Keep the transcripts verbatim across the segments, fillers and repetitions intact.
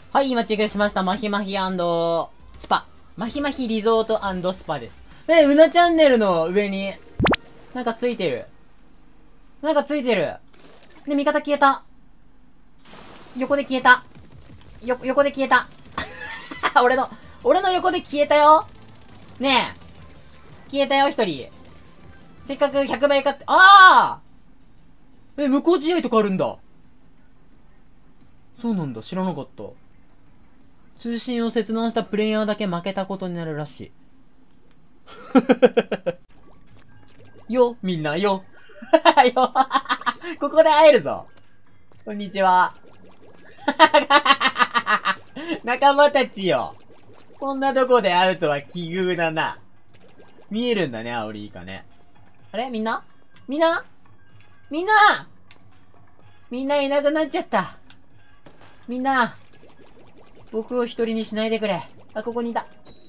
はい、今チェックしました。マヒマヒスパ。マヒマヒリゾート&スパです。え、うなチャンネルの上に、なんかついてる。なんかついてる。で、味方消えた。横で消えた。よ、横で消えた。俺の、俺の横で消えたよ。ねえ。消えたよ、一人。せっかくひゃくばい買って、ああえ、無効試合とかあるんだ。そうなんだ、知らなかった。通信を切断したプレイヤーだけ負けたことになるらしい。よ、みんなよ。よ。ここで会えるぞ。こんにちは。仲間たちよ。こんなとこで会うとは奇遇だな。見えるんだね、アオリイカね。あれみんなみんなみんなみんないなくなっちゃった。みんな、僕を一人にしないでくれ。あ、ここにいた。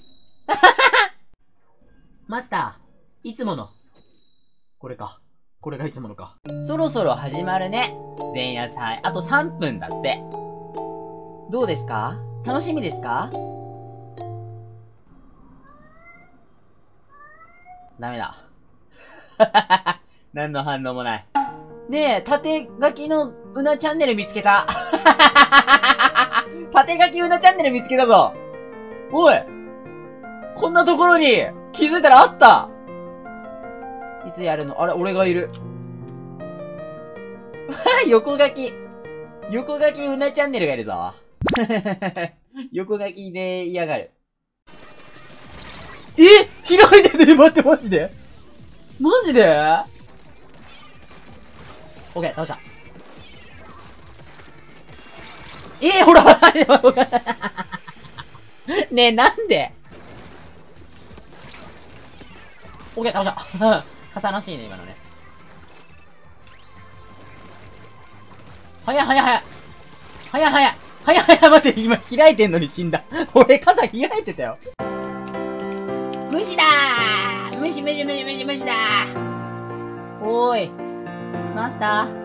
マスター、いつもの。これか。これがいつものか。そろそろ始まるね。前夜祭。あとさんぷんだって。どうですか？楽しみですか？ダメだ。何の反応もない。ねえ、縦書きのうなチャンネル見つけた。縦書きうなチャンネル見つけたぞ。おい、こんなところに気づいたらあった。いつやるの？あれ、俺がいる。横書き。横書きうなチャンネルがいるぞ。横書きで嫌がる。え？開いてて、待って、マジでマジで？オッケー、倒した。えー、ほらねえ、なんで？オッケー、倒した。傘なしいね、今のね。早い早い早い。早い早い。早い早い、待って、今開いてんのに死んだ。俺、傘開いてたよ。虫だー！虫虫虫虫虫だー！おーい。マスター。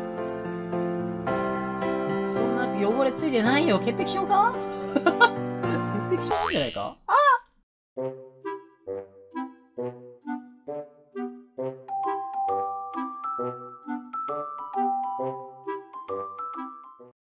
そんな汚れついてないよ。潔癖症か？潔癖症なんじゃないか？あー